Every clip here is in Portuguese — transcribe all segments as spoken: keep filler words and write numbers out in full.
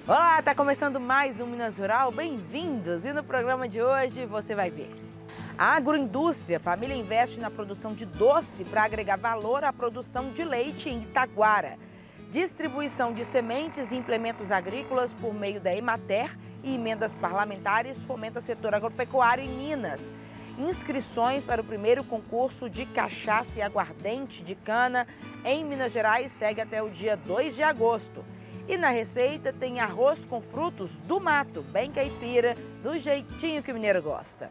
Olá, tá começando mais um Minas Rural, bem-vindos! E no programa de hoje você vai ver. A agroindústria, a família investe na produção de doce para agregar valor à produção de leite em Itaguara. Distribuição de sementes e implementos agrícolas por meio da Emater e emendas parlamentares fomenta setor agropecuário em Minas. Inscrições para o primeiro concurso de cachaça e aguardente de cana em Minas Gerais segue até o dia dois de agosto. E na receita tem arroz com frutos do mato, bem caipira, do jeitinho que o mineiro gosta.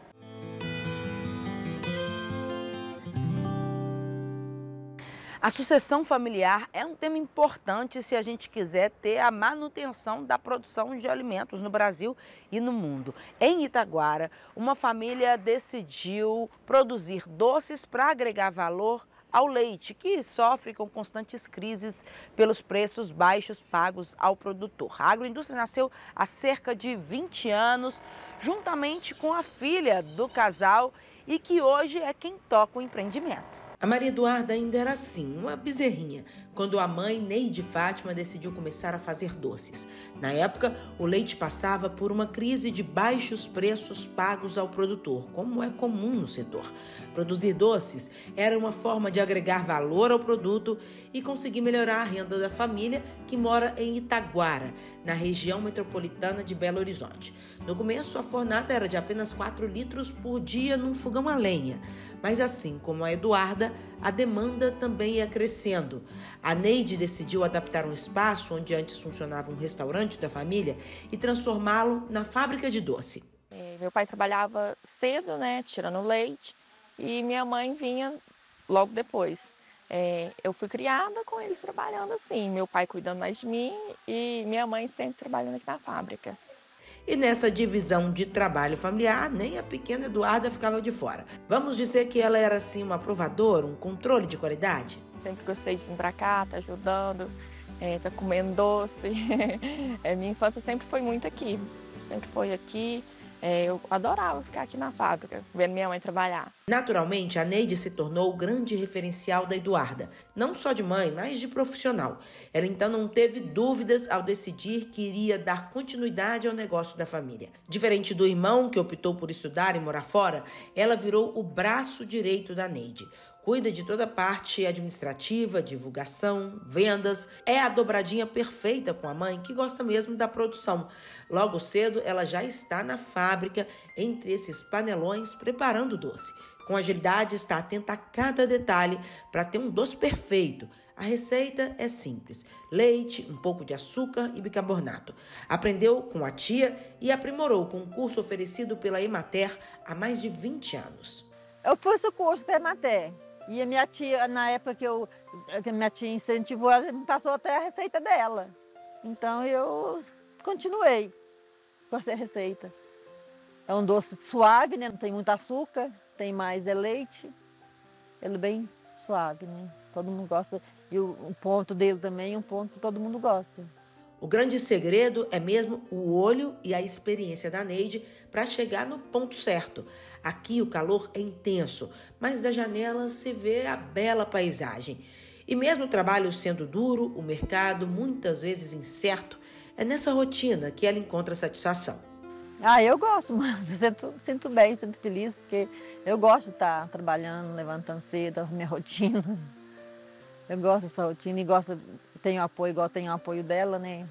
A sucessão familiar é um tema importante se a gente quiser ter a manutenção da produção de alimentos no Brasil e no mundo. Em Itaguara, uma família decidiu produzir doces para agregar valor ao leite, que sofre com constantes crises pelos preços baixos pagos ao produtor. A agroindústria nasceu há cerca de vinte anos, juntamente com a filha do casal, e que hoje é quem toca o empreendimento. A Maria Eduarda ainda era assim, uma bezerrinha, quando a mãe Neide Fátima decidiu começar a fazer doces. Na época, o leite passava por uma crise de baixos preços pagos ao produtor, como é comum no setor. Produzir doces era uma forma de agregar valor ao produto e conseguir melhorar a renda da família que mora em Itaguara, na região metropolitana de Belo Horizonte. No começo, a fornada era de apenas quatro litros por dia num fogão a lenha. Mas assim como a Eduarda, a demanda também ia crescendo. A Neide decidiu adaptar um espaço onde antes funcionava um restaurante da família e transformá-lo na fábrica de doce. É, meu pai trabalhava cedo, né, tirando leite, e minha mãe vinha logo depois. É, eu fui criada com eles trabalhando assim, meu pai cuidando mais de mim e minha mãe sempre trabalhando aqui na fábrica. E nessa divisão de trabalho familiar, nem a pequena Eduarda ficava de fora. Vamos dizer que ela era assim uma provadora, um controle de qualidade? Sempre gostei de vir pra cá, tá ajudando, é, tá comendo doce. É, minha infância sempre foi muito aqui, sempre foi aqui. É, eu adorava ficar aqui na fábrica, vendo minha mãe trabalhar. Naturalmente, a Neide se tornou o grande referencial da Eduarda, não só de mãe, mas de profissional. Ela então não teve dúvidas ao decidir que iria dar continuidade ao negócio da família. Diferente do irmão, que optou por estudar e morar fora, ela virou o braço direito da Neide. Cuida de toda a parte administrativa, divulgação, vendas. É a dobradinha perfeita com a mãe, que gosta mesmo da produção. Logo cedo, ela já está na fábrica, entre esses panelões, preparando o doce. Com agilidade, está atenta a cada detalhe para ter um doce perfeito. A receita é simples: leite, um pouco de açúcar e bicarbonato. Aprendeu com a tia e aprimorou com um curso oferecido pela Emater há mais de vinte anos. Eu fiz o curso da Emater. E a minha tia, na época que, eu, que a minha tia incentivou, ela me passou até a receita dela. Então eu continuei com essa receita. É um doce suave, né? Não tem muito açúcar, tem mais é leite. Ele é bem suave, né? Todo mundo gosta. E o, o ponto dele também é um ponto que todo mundo gosta. O grande segredo é mesmo o olho e a experiência da Neide para chegar no ponto certo. Aqui o calor é intenso, mas da janela se vê a bela paisagem. E mesmo o trabalho sendo duro, o mercado muitas vezes incerto, é nessa rotina que ela encontra satisfação. Ah, eu gosto, mas sinto, sinto bem, sinto feliz, porque eu gosto de estar trabalhando, levantando cedo, a minha rotina. Eu gosto dessa rotina e gosto, tenho apoio, igual tenho o apoio dela, né?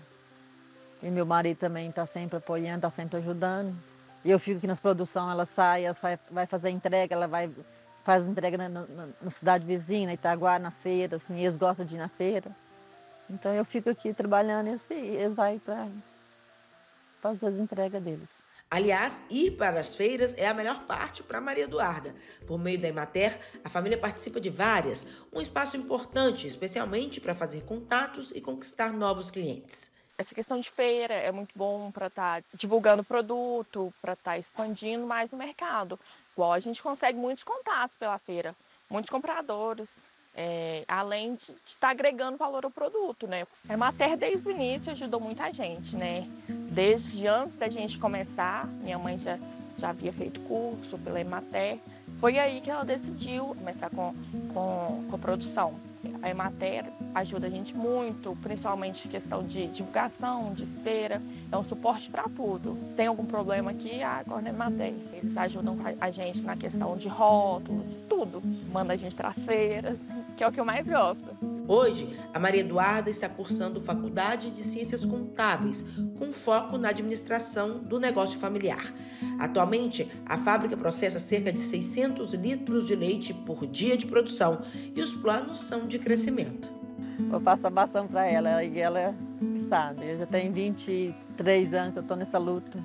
E meu marido também está sempre apoiando, está sempre ajudando. E eu fico aqui nas produções, ela sai, ela vai, vai fazer entrega, ela vai faz entrega na, na, na cidade vizinha, Itaguá, nas feiras, assim, eles gostam de ir na feira. Então eu fico aqui trabalhando e assim, eles vão para fazer as entregas deles. Aliás, ir para as feiras é a melhor parte para Maria Eduarda. Por meio da Emater, a família participa de várias, um espaço importante, especialmente para fazer contatos e conquistar novos clientes. Essa questão de feira é muito bom para estar tá divulgando o produto, para estar tá expandindo mais no mercado. Igual a gente consegue muitos contatos pela feira, muitos compradores, é, além de estar tá agregando valor ao produto, né? A Emater desde o início ajudou muita gente, né? Desde antes da gente começar, minha mãe já, já havia feito curso pela Emater. Foi aí que ela decidiu começar com, com, com a produção. A Emater ajuda a gente muito, principalmente em questão de divulgação, de feira, é um suporte para tudo. Tem algum problema aqui, ah, corre na Emater. Eles ajudam a gente na questão de rótulos, tudo. Manda a gente para as feiras, que é o que eu mais gosto. Hoje, a Maria Eduarda está cursando Faculdade de Ciências Contábeis, com foco na administração do negócio familiar. Atualmente, a fábrica processa cerca de seiscentos litros de leite por dia de produção e os planos são de crescimento. Eu passo a bastante para ela e ela sabe. Eu já tenho vinte e três anos que eu estou nessa luta.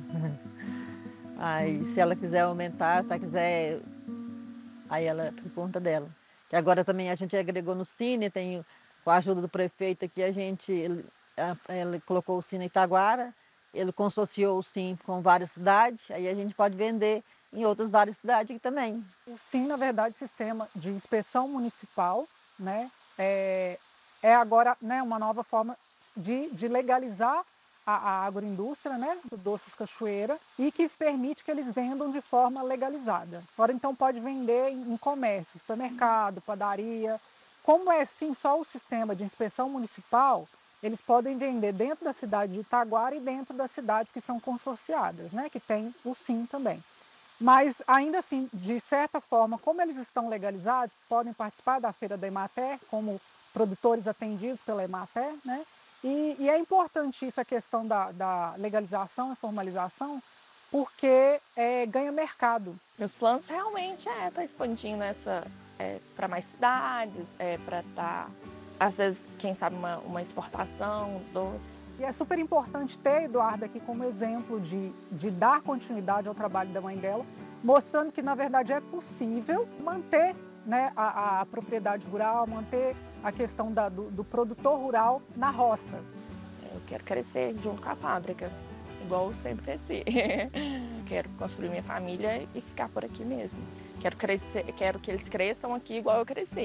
Aí, se ela quiser aumentar, se ela quiser, aí ela é por conta dela. E agora também a gente agregou no Cine, tem, com a ajuda do prefeito aqui, a gente, ele, ele colocou o Cine em Itaguara, ele consorciou o Sim com várias cidades, aí a gente pode vender em outras várias cidades aqui também. O Sim, na verdade, sistema de inspeção municipal, né, é, é agora, né, uma nova forma de, de legalizar a, a agroindústria, né, do Doces Cachoeira, e que permite que eles vendam de forma legalizada. Agora, então, pode vender em, em comércio, supermercado, padaria. Como é, sim, só o sistema de inspeção municipal, eles podem vender dentro da cidade de Itaguara e dentro das cidades que são consorciadas, né, que tem o Sim também. Mas, ainda assim, de certa forma, como eles estão legalizados, podem participar da Feira da Emater, como produtores atendidos pela Emater, né? E, e é importante isso, a questão da, da legalização e formalização, porque é, ganha mercado. Meus planos realmente é estar tá expandindo essa é, para mais cidades, é, para estar, tá, às vezes, quem sabe, uma, uma exportação doce. E é super importante ter a Eduarda aqui como exemplo de, de dar continuidade ao trabalho da mãe dela, mostrando que, na verdade, é possível manter, né, a, a propriedade rural, manter a questão da, do, do produtor rural na roça. Eu quero crescer junto com a fábrica, igual eu sempre cresci. Quero construir minha família e ficar por aqui mesmo. Quero, crescer, quero que eles cresçam aqui igual eu cresci.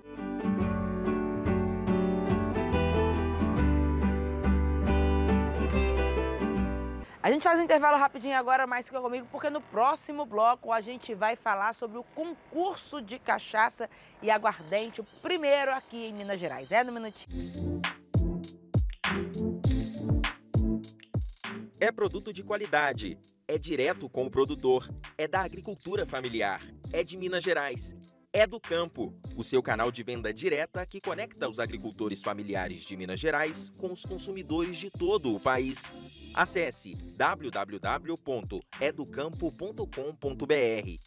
A gente faz um intervalo rapidinho agora, mas fica comigo, porque no próximo bloco a gente vai falar sobre o concurso de cachaça e aguardente, o primeiro aqui em Minas Gerais. É no minutinho. É produto de qualidade, é direto com o produtor, é da agricultura familiar, é de Minas Gerais, é do campo, o seu canal de venda direta que conecta os agricultores familiares de Minas Gerais com os consumidores de todo o país. Acesse w w w ponto educampo ponto com ponto b r.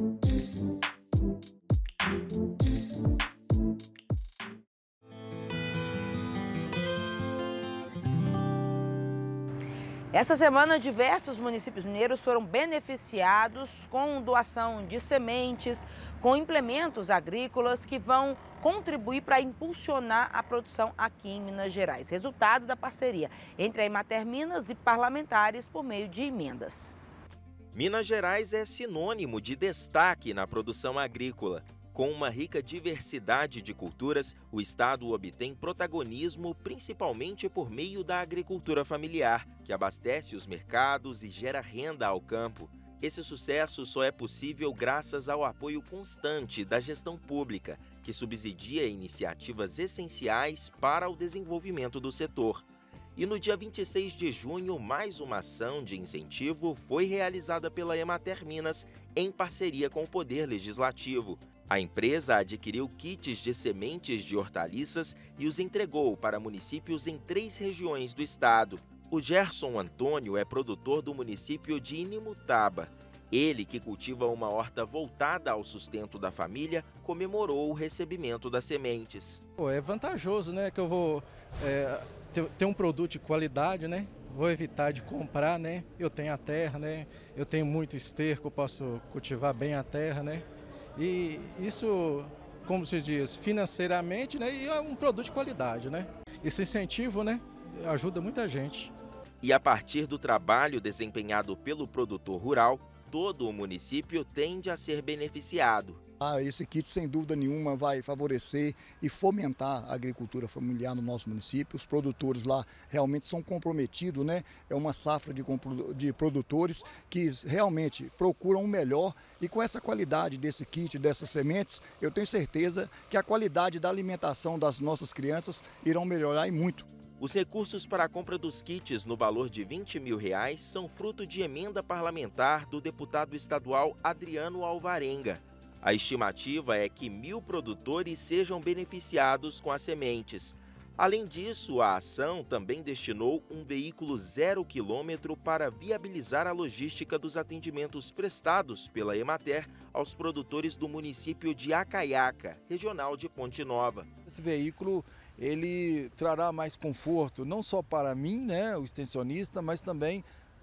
Essa semana, diversos municípios mineiros foram beneficiados com doação de sementes, com implementos agrícolas que vão contribuir para impulsionar a produção aqui em Minas Gerais. Resultado da parceria entre a Emater Minas e parlamentares por meio de emendas. Minas Gerais é sinônimo de destaque na produção agrícola. Com uma rica diversidade de culturas, o estado obtém protagonismo principalmente por meio da agricultura familiar, que abastece os mercados e gera renda ao campo. Esse sucesso só é possível graças ao apoio constante da gestão pública, que subsidia iniciativas essenciais para o desenvolvimento do setor. E no dia vinte e seis de junho, mais uma ação de incentivo foi realizada pela Emater Minas em parceria com o Poder Legislativo. A empresa adquiriu kits de sementes de hortaliças e os entregou para municípios em três regiões do estado. O Gerson Antônio é produtor do município de Inimutaba. Ele, que cultiva uma horta voltada ao sustento da família, comemorou o recebimento das sementes. Pô, é vantajoso, né? Que eu vou é, ter, ter um produto de qualidade, né? Vou evitar de comprar, né? Eu tenho a terra, né? Eu tenho muito esterco, posso cultivar bem a terra, né? E isso, como se diz, financeiramente, né? E é um produto de qualidade, né? Esse incentivo, né? Ajuda muita gente. E a partir do trabalho desempenhado pelo produtor rural, todo o município tende a ser beneficiado. Ah, esse kit, sem dúvida nenhuma, vai favorecer e fomentar a agricultura familiar no nosso município. Os produtores lá realmente são comprometidos, né? É uma safra de, de produtores que realmente procuram o melhor, e com essa qualidade desse kit, dessas sementes, eu tenho certeza que a qualidade da alimentação das nossas crianças irão melhorar e muito. Os recursos para a compra dos kits no valor de vinte mil reais são fruto de emenda parlamentar do deputado estadual Adriano Alvarenga. A estimativa é que mil produtores sejam beneficiados com as sementes. Além disso, a ação também destinou um veículo zero quilômetro para viabilizar a logística dos atendimentos prestados pela Emater aos produtores do município de Acaiaca, regional de Ponte Nova. Esse veículo ele trará mais conforto, não só para mim, né, o extensionista, mas também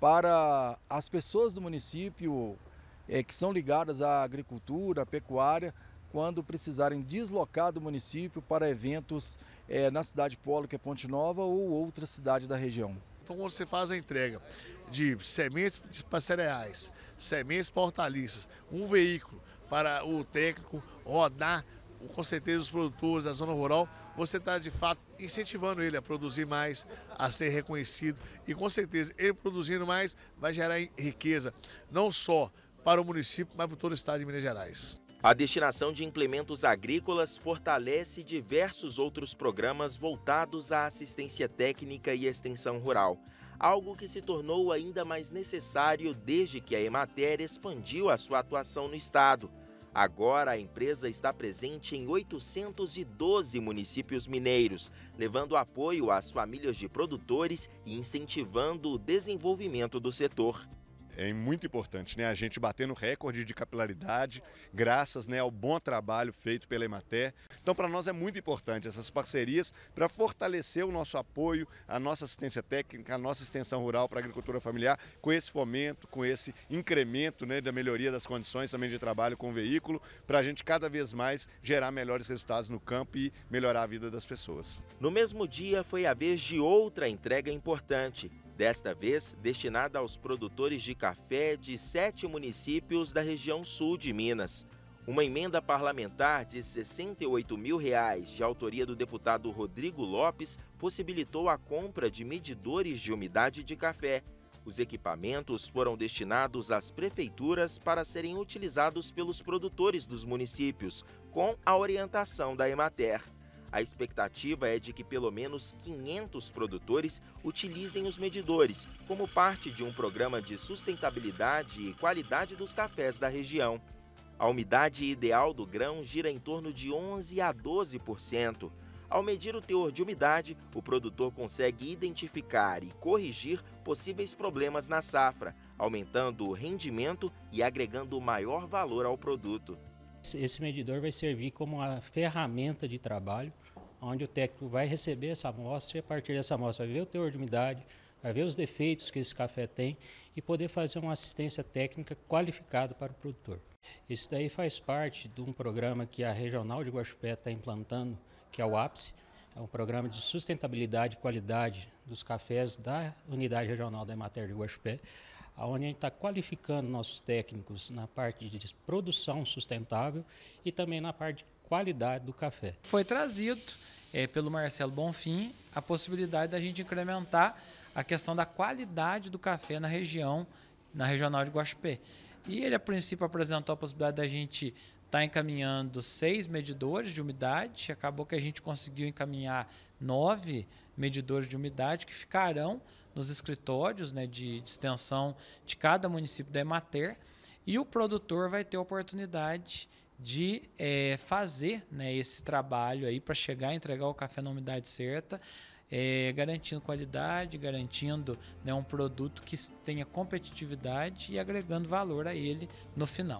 para as pessoas do município é, que são ligadas à agricultura, à pecuária, quando precisarem deslocar do município para eventos é, na cidade polo, que é Ponte Nova, ou outra cidade da região. Então, quando você faz a entrega de sementes para cereais, sementes para hortaliças, um veículo para o técnico rodar, com certeza, os produtores da zona rural, você está, de fato, incentivando ele a produzir mais, a ser reconhecido, e, com certeza, ele produzindo mais vai gerar riqueza, não só para o município, mas para todo o estado de Minas Gerais. A destinação de implementos agrícolas fortalece diversos outros programas voltados à assistência técnica e extensão rural, algo que se tornou ainda mais necessário desde que a Emater expandiu a sua atuação no estado. Agora a empresa está presente em oitocentos e doze municípios mineiros, levando apoio às famílias de produtores e incentivando o desenvolvimento do setor. É muito importante, né, a gente batendo recorde de capilaridade, graças, né, ao bom trabalho feito pela Emater. Então, para nós é muito importante essas parcerias para fortalecer o nosso apoio, a nossa assistência técnica, a nossa extensão rural para a agricultura familiar, com esse fomento, com esse incremento, né, da melhoria das condições também de trabalho com o veículo, para a gente cada vez mais gerar melhores resultados no campo e melhorar a vida das pessoas. No mesmo dia foi a vez de outra entrega importante. Desta vez, destinada aos produtores de café de sete municípios da região sul de Minas. Uma emenda parlamentar de sessenta e oito mil reais, de autoria do deputado Rodrigo Lopes, possibilitou a compra de medidores de umidade de café. Os equipamentos foram destinados às prefeituras para serem utilizados pelos produtores dos municípios, com a orientação da Emater. A expectativa é de que pelo menos quinhentos produtores utilizem os medidores, como parte de um programa de sustentabilidade e qualidade dos cafés da região. A umidade ideal do grão gira em torno de onze a doze por cento. Ao medir o teor de umidade, o produtor consegue identificar e corrigir possíveis problemas na safra, aumentando o rendimento e agregando maior valor ao produto. Esse medidor vai servir como uma ferramenta de trabalho, onde o técnico vai receber essa amostra e a partir dessa amostra vai ver o teor de umidade, vai ver os defeitos que esse café tem e poder fazer uma assistência técnica qualificada para o produtor. Isso daí faz parte de um programa que a Regional de Guaxupé está implantando, que é o ápice, é um programa de sustentabilidade e qualidade dos cafés da Unidade Regional da Emater de Guaxupé, onde a gente está qualificando nossos técnicos na parte de produção sustentável e também na parte de qualidade do café. Foi trazido é, pelo Marcelo Bonfim a possibilidade da gente incrementar a questão da qualidade do café na região, na Regional de Guaxupé. E ele, a princípio, apresentou a possibilidade da gente estar encaminhando seis medidores de umidade. Acabou que a gente conseguiu encaminhar nove medidores de umidade que ficarão nos escritórios, né, de, de extensão de cada município da Emater, e o produtor vai ter a oportunidade de é, fazer, né, esse trabalho aí para chegar a entregar o café na umidade certa, é, garantindo qualidade, garantindo, né, um produto que tenha competitividade e agregando valor a ele no final.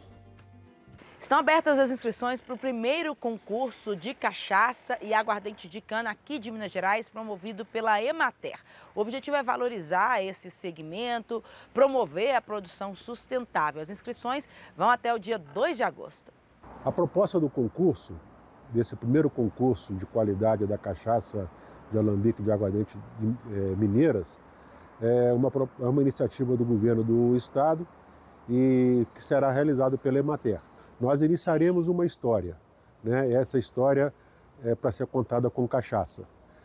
Estão abertas as inscrições para o primeiro concurso de cachaça e aguardente de cana aqui de Minas Gerais, promovido pela Emater. O objetivo é valorizar esse segmento, promover a produção sustentável. As inscrições vão até o dia dois de agosto. A proposta do concurso, desse primeiro concurso de qualidade da cachaça de alambique de aguardente de, é, mineiras, é uma, é uma iniciativa do governo do estado e que será realizado pela Emater. nós iniciaremos uma história, né? Essa história é para ser contada com cachaça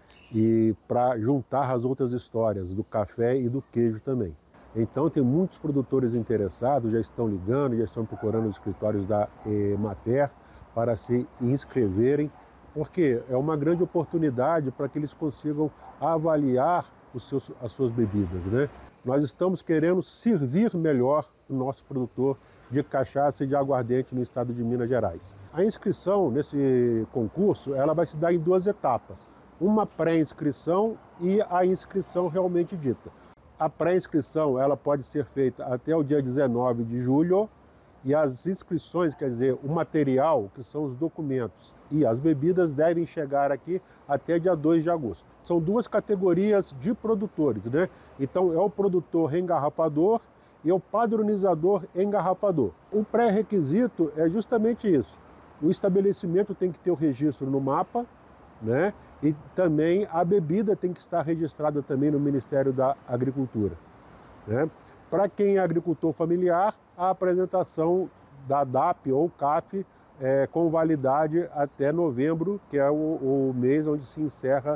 e para juntar as outras histórias do café e do queijo também. Então tem muitos produtores interessados, já estão ligando, já estão procurando os escritórios da Emater para se inscreverem, porque é uma grande oportunidade para que eles consigam avaliar os seus, as suas bebidas, né? Nós estamos querendo servir melhor o nosso produtor de cachaça e de aguardente no estado de Minas Gerais. A inscrição nesse concurso ela vai se dar em duas etapas, uma pré-inscrição e a inscrição realmente dita. A pré-inscrição ela pode ser feita até o dia dezenove de julho e as inscrições, quer dizer, o material, que são os documentos e as bebidas, devem chegar aqui até dia dois de agosto. São duas categorias de produtores, né? Então é o produtor engarrafador e o padronizador engarrafador. O pré-requisito é justamente isso. O estabelecimento tem que ter o registro no mapa, né? E também a bebida tem que estar registrada também no Ministério da Agricultura, né? Para quem é agricultor familiar, a apresentação da D A P ou C A F é, com validade até novembro, que é o, o mês onde se encerra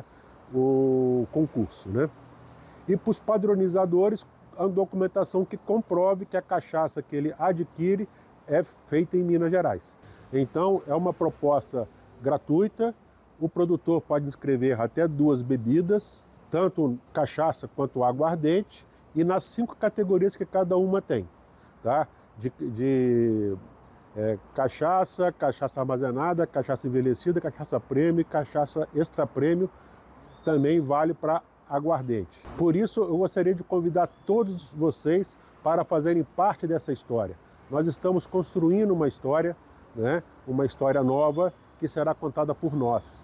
o concurso, né? E para os padronizadores, a documentação que comprove que a cachaça que ele adquire é feita em Minas Gerais. Então, é uma proposta gratuita, o produtor pode inscrever até duas bebidas, tanto cachaça quanto aguardente, e nas cinco categorias que cada uma tem, tá? De, de é, cachaça, cachaça armazenada, cachaça envelhecida, cachaça prêmio e cachaça extra prêmio, também vale para aguardente. Por isso, eu gostaria de convidar todos vocês para fazerem parte dessa história. Nós estamos construindo uma história, né? Uma história nova que será contada por nós.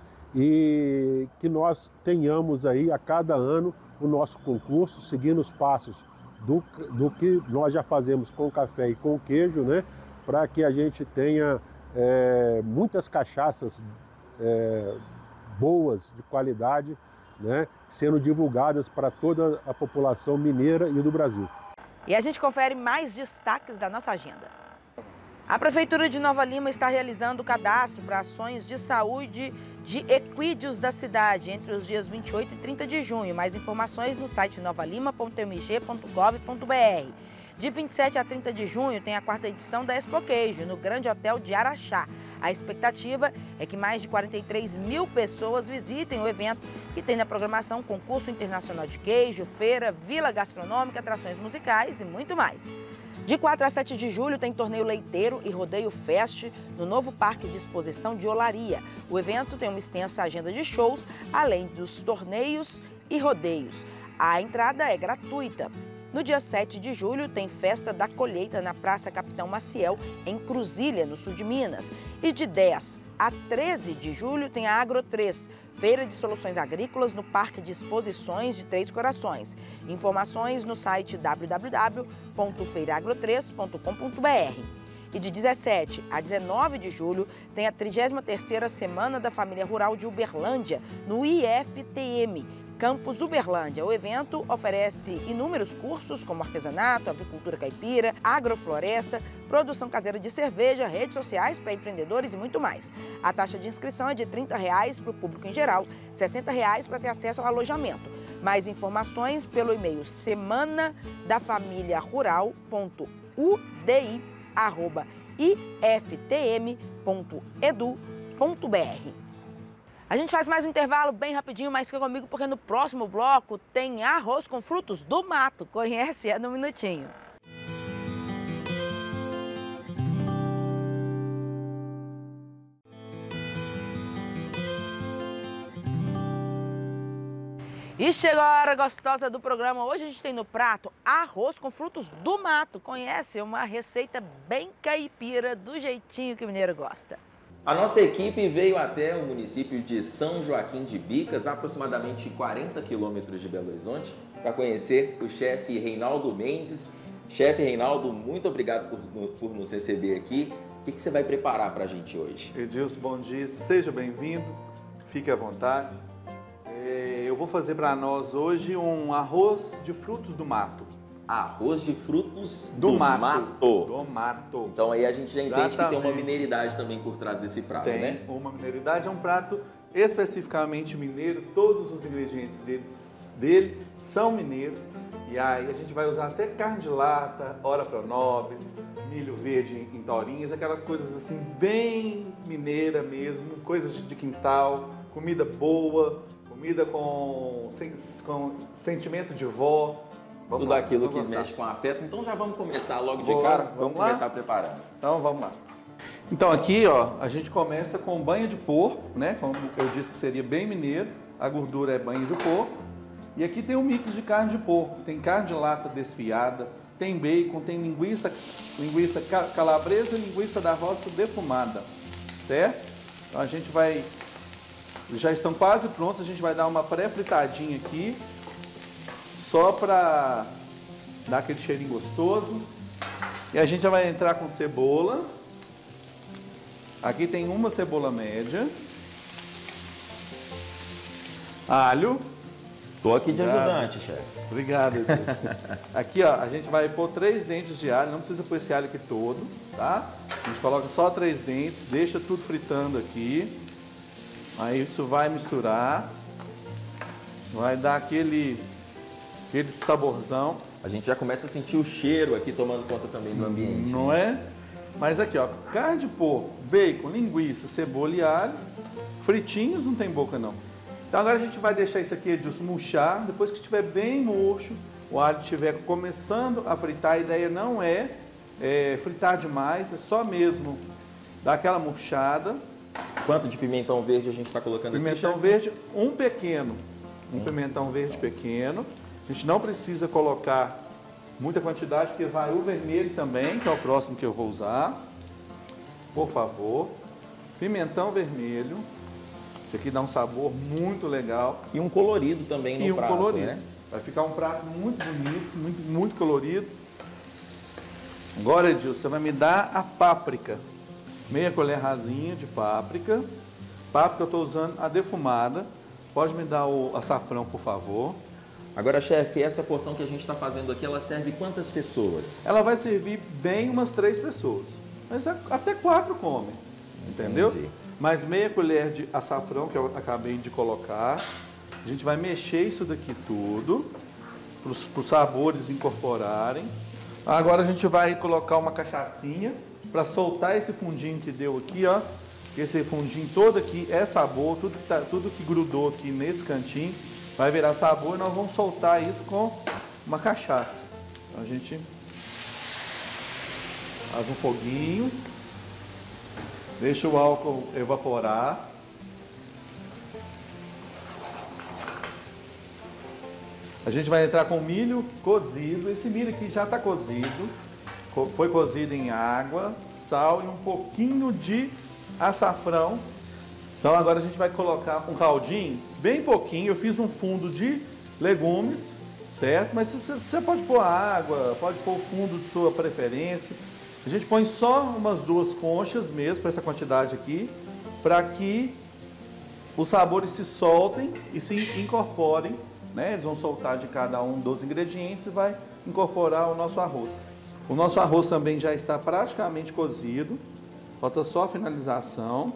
E que nós tenhamos aí a cada ano o nosso concurso, seguindo os passos do, do que nós já fazemos com o café e com o queijo, né? Para que a gente tenha é, muitas cachaças é, boas, de qualidade, né? Sendo divulgadas para toda a população mineira e do Brasil. E a gente confere mais destaques da nossa agenda. A Prefeitura de Nova Lima está realizando o cadastro para ações de saúde de equídeos da cidade entre os dias vinte e oito e trinta de junho. Mais informações no site nova lima ponto m g ponto gov ponto b r. De vinte e sete a trinta de junho tem a quarta edição da Expo Queijo, no Grande Hotel de Araxá. A expectativa é que mais de quarenta e três mil pessoas visitem o evento, que tem na programação concurso internacional de queijo, feira, vila gastronômica, atrações musicais e muito mais. De quatro a sete de julho tem torneio leiteiro e rodeio fest no novo Parque de Exposição de Olaria. O evento tem uma extensa agenda de shows, além dos torneios e rodeios. A entrada é gratuita. No dia sete de julho tem festa da colheita na Praça Capitão Maciel, em Cruzília, no sul de Minas. E de dez a treze de julho tem a Agro três, Feira de Soluções Agrícolas no Parque de Exposições de Três Corações. Informações no site w w w ponto feira agro três ponto com ponto b r. E de dezessete a dezenove de julho tem a trigésima terceira Semana da Família Rural de Uberlândia, no I F T M, Campus Uberlândia. O evento oferece inúmeros cursos como artesanato, avicultura caipira, agrofloresta, produção caseira de cerveja, redes sociais para empreendedores e muito mais. A taxa de inscrição é de trinta reais para o público em geral, sessenta reais para ter acesso ao alojamento. Mais informações pelo e-mail semana da família rural ponto u d i arroba i f t m ponto e d u ponto b r. A gente faz mais um intervalo bem rapidinho, mas fica comigo porque no próximo bloco tem arroz com frutos do mato. Conhece? É no minutinho. E chegou a hora gostosa do programa. Hoje a gente tem no prato arroz com frutos do mato. Conhece? Uma receita bem caipira, do jeitinho que o mineiro gosta. A nossa equipe veio até o município de São Joaquim de Bicas, aproximadamente quarenta quilômetros de Belo Horizonte, para conhecer o chefe Reinaldo Mendes. Chefe Reinaldo, muito obrigado por, por nos receber aqui. O que, que você vai preparar para a gente hoje? Edilson, bom dia, seja bem-vindo, fique à vontade. É, eu vou fazer para nós hoje um arroz de frutos do mato. arroz de frutos do, do mato. mato. Do mato. Então aí a gente já entende Exatamente. que tem uma mineiridade também por trás desse prato, Tem né? uma mineiridade, é um prato especificamente mineiro, todos os ingredientes deles, dele são mineiros. E aí a gente vai usar até carne de lata, ora pronobis, milho verde em torinhas, aquelas coisas assim bem mineira mesmo, coisas de quintal, comida boa, comida com, com sentimento de vó. Vamos Tudo lá, aquilo vocês que vão gostar. mexe com afeto. Então já vamos começar logo de Bora, cara. vamos Vamos lá? começar preparando. Então vamos lá. Então aqui, ó, a gente começa com banha de porco, né? Como eu disse que seria bem mineiro, a gordura é banha de porco. E aqui tem um mix de carne de porco, tem carne de lata desfiada, tem bacon, tem linguiça, linguiça calabresa e linguiça da roça defumada, certo? Então a gente vai, já estão quase prontos, a gente vai dar uma pré-fritadinha aqui, só para dar aquele cheirinho gostoso. E a gente já vai entrar com cebola. Aqui tem uma cebola média. Alho. Tô aqui de Obrigado. ajudante, chefe. Obrigado, Edilson. Aqui, ó, a gente vai pôr três dentes de alho, não precisa pôr esse alho aqui todo, tá? A gente coloca só três dentes, deixa tudo fritando aqui. Aí isso vai misturar. Vai dar aquele, aquele saborzão. A gente já começa a sentir o cheiro aqui tomando conta também do ambiente. Não é? Mas aqui, ó, carne de porco, bacon, linguiça, cebola e alho. Fritinhos, não tem boca não. Então agora a gente vai deixar isso aqui, Edilson, murchar. Depois que estiver bem murcho, o alho estiver começando a fritar, a ideia não é, é fritar demais, é só mesmo dar aquela murchada. Quanto de pimentão verde a gente está colocando pimentão aqui, verde, um pequeno. Um hum. pimentão verde pequeno. A gente não precisa colocar muita quantidade, porque vai o vermelho também, que é o próximo que eu vou usar. Por favor. Pimentão vermelho. Isso aqui dá um sabor muito legal. E um colorido também no e um prato, colorido. né? Vai ficar um prato muito bonito, muito, muito colorido. Agora, Edilson, você vai me dar a páprica. Meia colher rasinha de páprica. Páprica eu estou usando a defumada. Pode me dar o açafrão, por favor. Agora, chefe, essa porção que a gente está fazendo aqui, ela serve quantas pessoas? Ela vai servir bem umas três pessoas. Mas até quatro comem, entendeu? Entendi. Mais meia colher de açafrão, que eu acabei de colocar. A gente vai mexer isso daqui tudo, para os sabores incorporarem. Agora a gente vai colocar uma cachaçinha, para soltar esse fundinho que deu aqui, ó. Esse fundinho todo aqui é sabor, tudo que, tá, tudo que grudou aqui nesse cantinho vai virar sabor e nós vamos soltar isso com uma cachaça. Então a gente faz um foguinho. Deixa o álcool evaporar. A gente vai entrar com milho cozido. Esse milho aqui já está cozido. Foi cozido em água, sal e um pouquinho de açafrão. Então agora a gente vai colocar um caldinho, bem pouquinho. Eu fiz um fundo de legumes, certo? Mas você pode pôr água, pode pôr o fundo de sua preferência. A gente põe só umas duas conchas mesmo, para essa quantidade aqui, para que os sabores se soltem e se incorporem, né? Eles vão soltar de cada um dos ingredientes e vai incorporar o nosso arroz. O nosso arroz também já está praticamente cozido, falta só a finalização.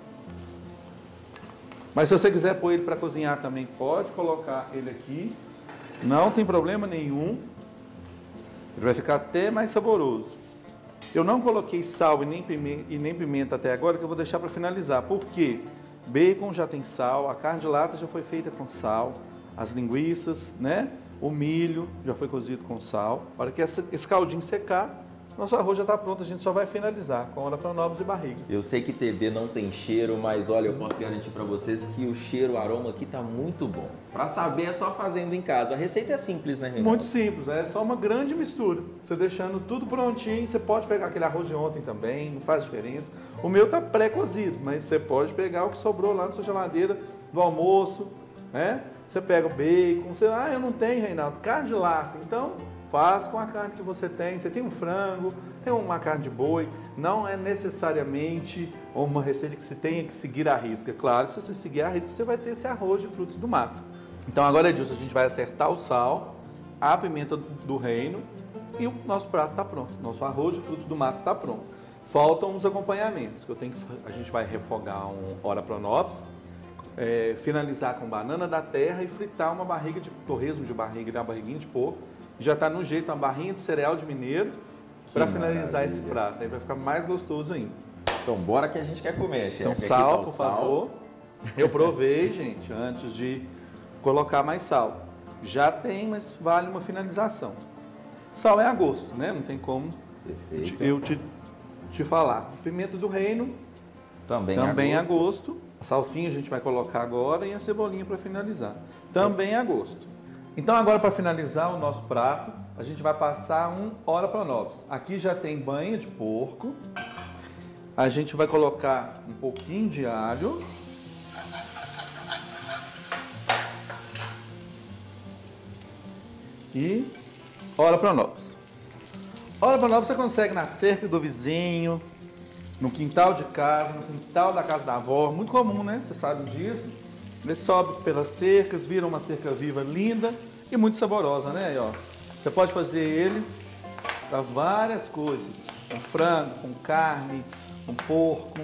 Mas se você quiser pôr ele para cozinhar também, pode colocar ele aqui, não tem problema nenhum, ele vai ficar até mais saboroso. Eu não coloquei sal e nem pimenta, e nem pimenta até agora, que eu vou deixar para finalizar. Por quê? Bacon já tem sal, a carne de lata já foi feita com sal, as linguiças, né? O milho já foi cozido com sal. A hora que essa, esse caldinho secar, nosso arroz já está pronto, a gente só vai finalizar com ora pronobis e barriga. Eu sei que T V não tem cheiro, mas olha, eu posso garantir para vocês que o cheiro, o aroma aqui está muito bom. Para saber é só fazendo em casa. A receita é simples, né, Reinaldo? Muito simples, é só uma grande mistura. Você deixando tudo prontinho, você pode pegar aquele arroz de ontem também, não faz diferença. O meu está pré-cozido, mas você pode pegar o que sobrou lá na sua geladeira do almoço, né? Você pega o bacon, você, ah, eu não tenho, Reinaldo, carne de lata, então faz com a carne que você tem. Você tem um frango, tem uma carne de boi. Não é necessariamente uma receita que você tenha que seguir à risca. Claro que se você seguir à risca, você vai ter esse arroz de frutos do mato. Então agora, Edilson, a gente vai acertar o sal. a pimenta do reino e o nosso prato está pronto. Nosso arroz de frutos do mato está pronto. Faltam os acompanhamentos, que eu tenho que, a gente vai refogar um ora pronobis, é, finalizar com banana da terra e fritar uma barriga de torresmo de barriga, uma barriguinha de porco. Já está no jeito, uma barrinha de cereal de mineiro para finalizar esse prato. Aí vai ficar mais gostoso ainda. Então, bora que a gente quer comer, chefe. Então, Aqui sal, tá o por sal. favor. Eu provei, gente, antes de colocar mais sal. Já tem, mas vale uma finalização. Sal é a gosto, né? Não tem como Perfeito. eu te, te falar. Pimenta do reino, Também, também a a gosto. gosto. A salsinha a gente vai colocar agora e a cebolinha para finalizar. Também a gosto. Então agora para finalizar o nosso prato, a gente vai passar um ora pronobis. Aqui já tem banha de porco. A gente vai colocar um pouquinho de alho. E ora pronobis. Ora pronobis você consegue na cerca do vizinho, no quintal de casa, no quintal da casa da avó, muito comum, né? Você sabe disso. Ele sobe pelas cercas, vira uma cerca viva linda e muito saborosa, né? Aí, ó, você pode fazer ele para várias coisas, com frango, com carne, com porco.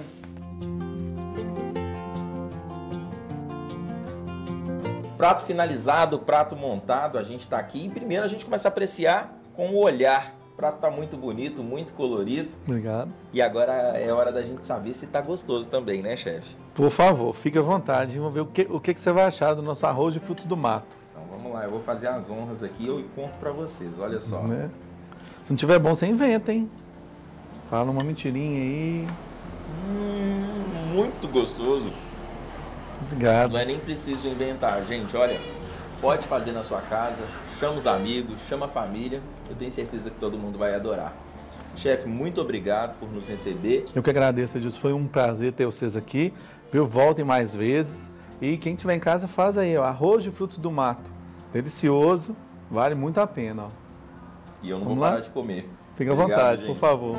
Prato finalizado, prato montado, a gente está aqui e primeiro a gente começa a apreciar com o olhar. O prato está muito bonito, muito colorido. Obrigado. E agora é hora da gente saber se está gostoso também, né, chefe? Por favor, fique à vontade. Vamos ver o que, o que você vai achar do nosso arroz de frutos do mato. Então vamos lá, eu vou fazer as honras aqui e eu conto para vocês, olha só. Né? Se não tiver bom, você inventa, hein? Fala uma mentirinha aí. Hum, muito gostoso. Obrigado. Não é nem preciso inventar, gente, olha, pode fazer na sua casa, chama os amigos, chama a família, eu tenho certeza que todo mundo vai adorar. Chefe, muito obrigado por nos receber. Eu que agradeço, Edilson, foi um prazer ter vocês aqui, viu? Voltem mais vezes e quem tiver em casa faz aí, ó, arroz de frutos do mato, delicioso, vale muito a pena, ó. E eu não Vamos vou parar lá? de comer. Fique à Obrigado, vontade, gente. por favor.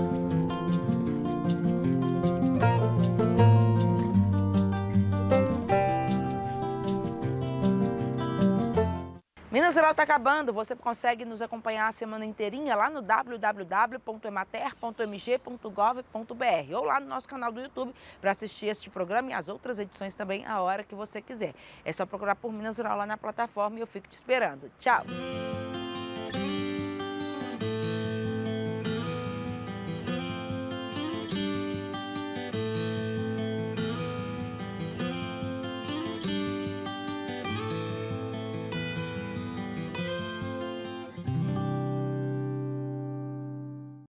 Minas Geral está acabando, você consegue nos acompanhar a semana inteirinha lá no w w w ponto emater ponto m g ponto gov ponto b r ou lá no nosso canal do YouTube para assistir este programa e as outras edições também a hora que você quiser. É só procurar por Minas Geral lá na plataforma e eu fico te esperando. Tchau!